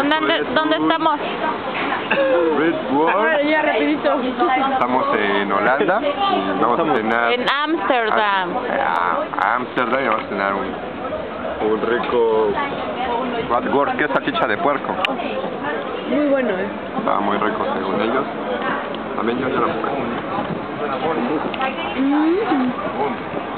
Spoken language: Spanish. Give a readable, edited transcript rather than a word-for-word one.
¿Dónde estamos? Red World. Ya, rapidito. Estamos en Holanda y vamos a cenar En Ámsterdam. a Ámsterdam y vamos a cenar un rico bratwurst, que es salchicha de puerco. Muy bueno, Estaba muy rico según ellos. También yo ya lo probé.